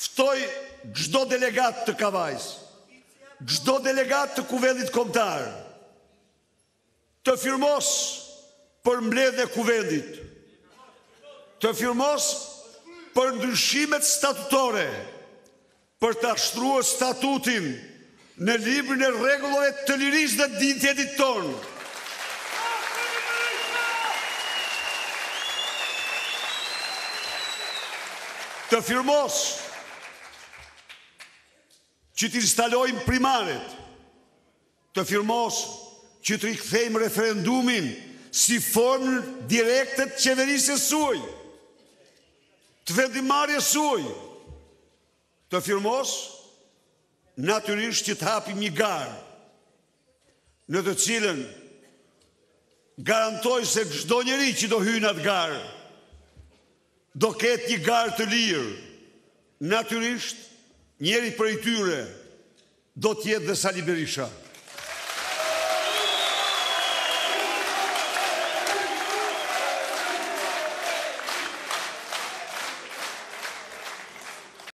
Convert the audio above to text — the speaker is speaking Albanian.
ftoj çdo delegat të Kavajës, çdo delegat të Kuvendit Kombëtar, të firmos për mbledhjen e Kuvendit, të firmos për ndryshimet statutore, për të ashtruar statutin në librin e rregullave të lirisë dhe dinjitetit tonë. Të firmos që të instalojmë primaret, të firmos që të rikthejmë referendumin si formë direkte të qeverisjes suaj, të vendimarrjes suaj, të firmos natyrisht që të hapim një garë në të cilën garantoj se çdo njeri që do hyjë në atë garë do ketë një garë të lirë. Natyrisht njeri prej tyre do t'jetë dhe Sali Berisha.